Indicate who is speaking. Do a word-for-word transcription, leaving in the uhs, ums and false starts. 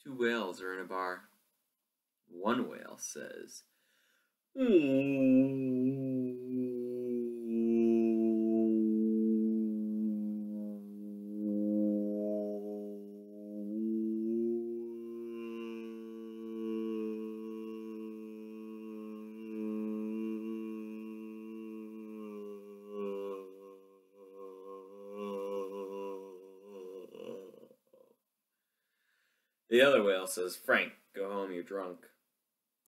Speaker 1: Two whales are in a bar. One whale says, the other whale says, Frank, go home, you're drunk.